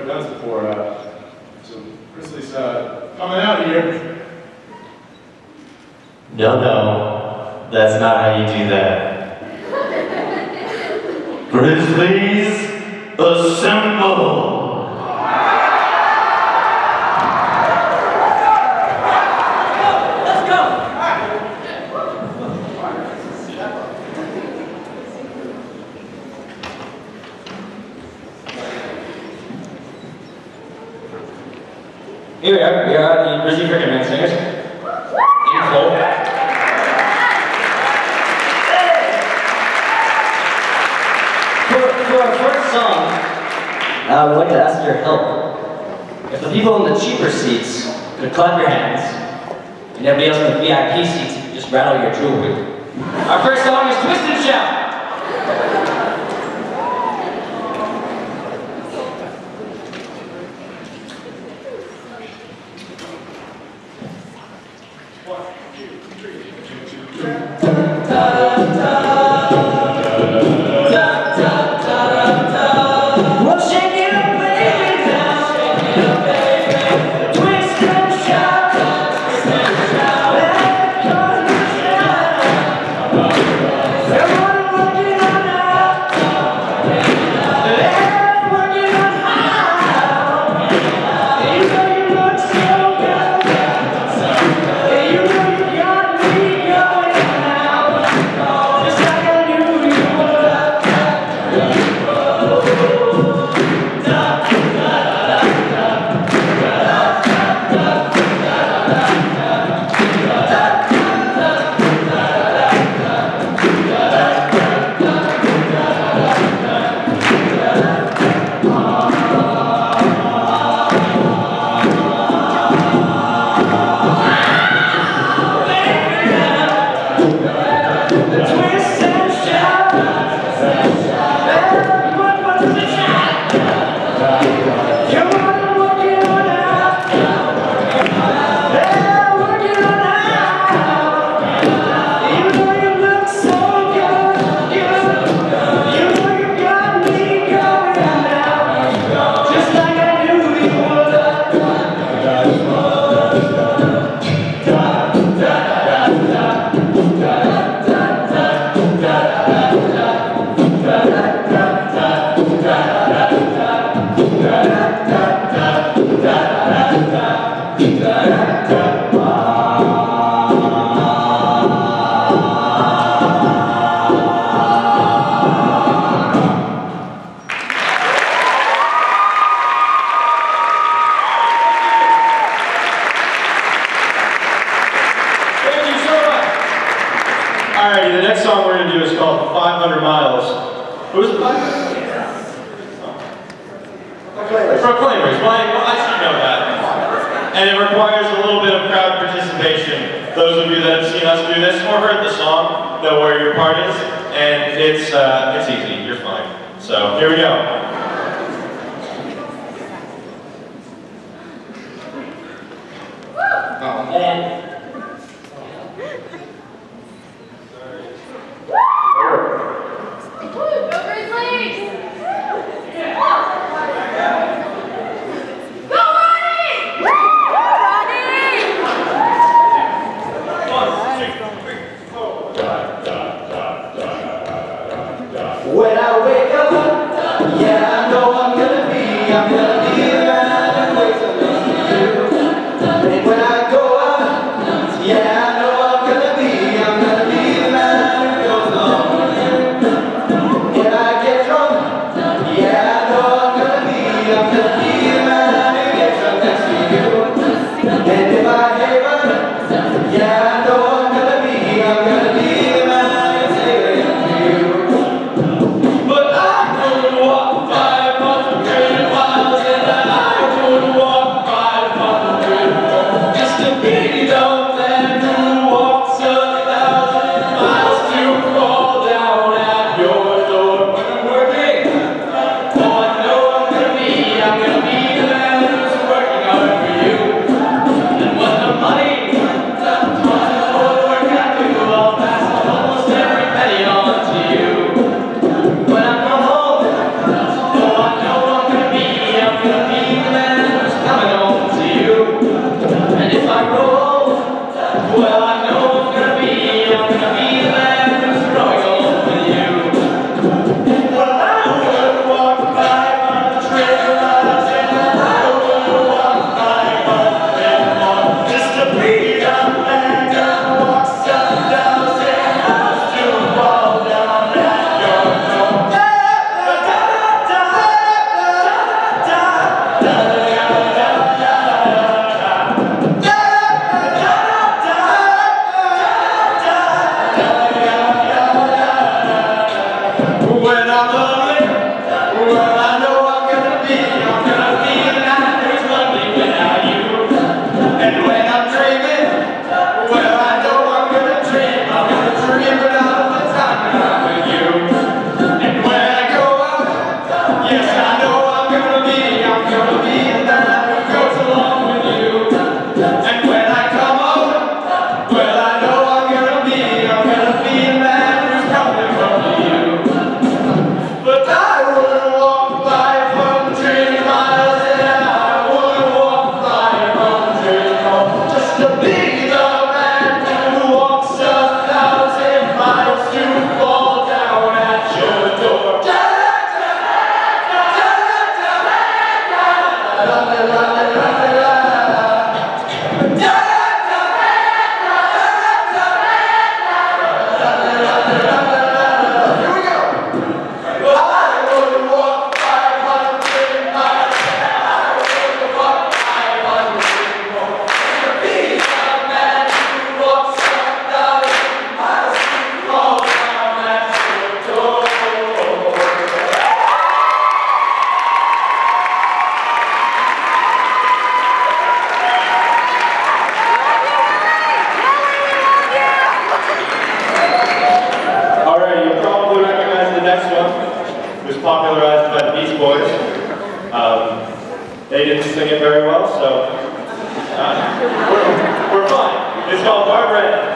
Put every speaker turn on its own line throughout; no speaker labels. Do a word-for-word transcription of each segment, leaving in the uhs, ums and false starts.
done this before. Uh, so Grizzly's uh, coming out here.
No, no, that's not how you do that. Grizzlies, assemble!
Here we are, we are the Grizzly Cricket Man Singers. In full. For, for our first song, uh, I would like to ask your help. If the people in the cheaper seats could clap your hands, and everybody else in the V I P seats could just rattle your jewelry. Our first song is Twist and Shout.
Alrighty, the next song we're going to do is called five hundred miles. Who's it by? Proclaimers. Proclaimers. Well, I, well, I should know that. And it requires a little bit of crowd participation. Those of you that have seen us do this or heard the song know where your part is, and it's uh, it's easy. You're fine. So here we go.
Oh man.
When I wake up, yeah, I know I'm gonna be, I'm gonna be the man who wakes up next to you. And when I go out, yeah, I know I'm gonna be, I'm gonna be the man who goes along with you. When I get drunk, yeah, I know I'm gonna be, I'm gonna be the man who gets up next to you. And if I haven, yeah, I know I'm gonna be, I'm gonna be the man who's haven to you. But I
sing it very well, so uh, we're, we're fine. It's called Barbara.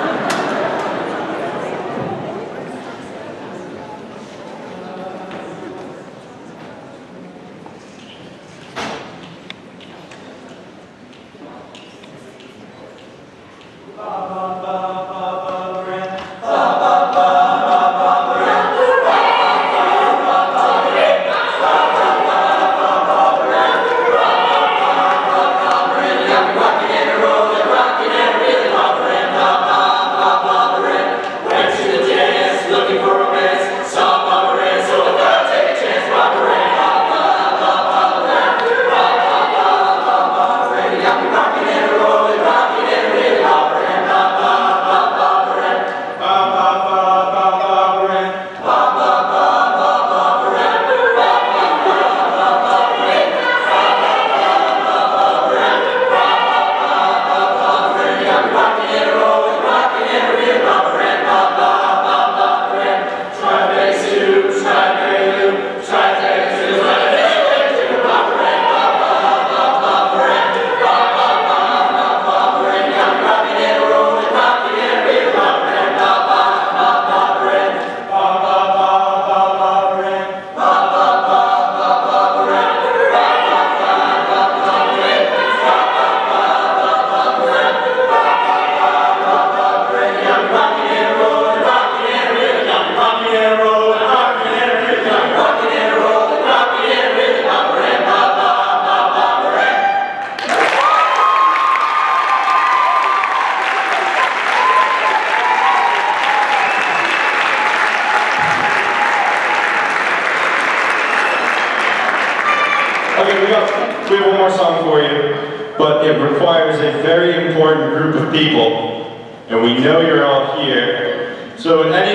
Okay, we got we have one more song for you, but it requires a very important group of people, and we know you're all here. So any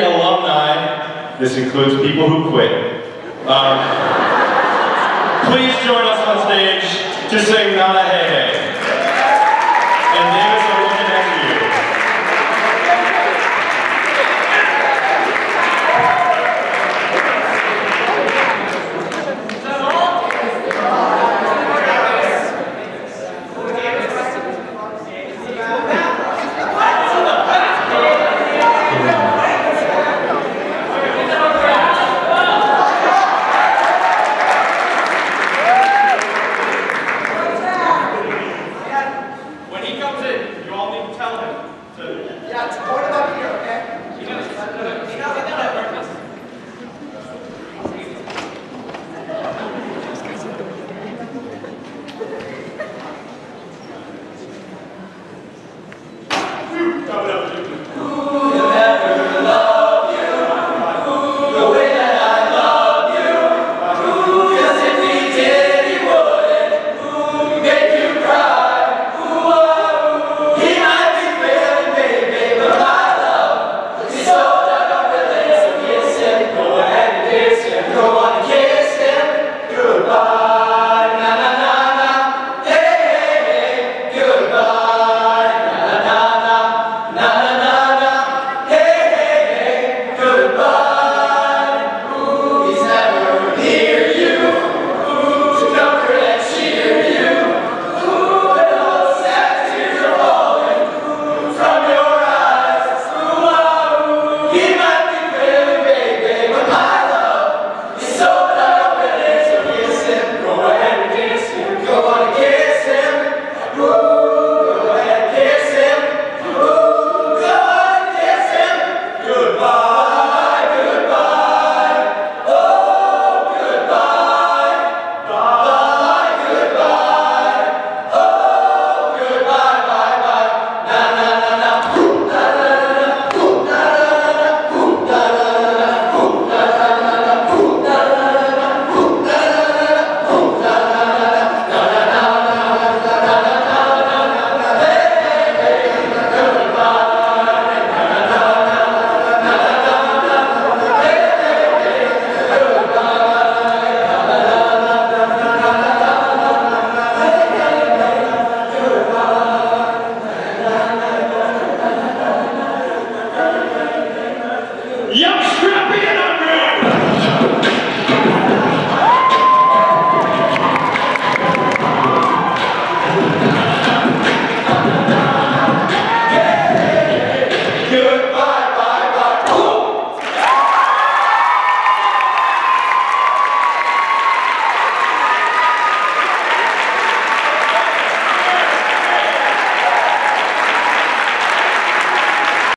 alumni, this includes people who quit, um, please join us on stage to sing Not a Hey Hey.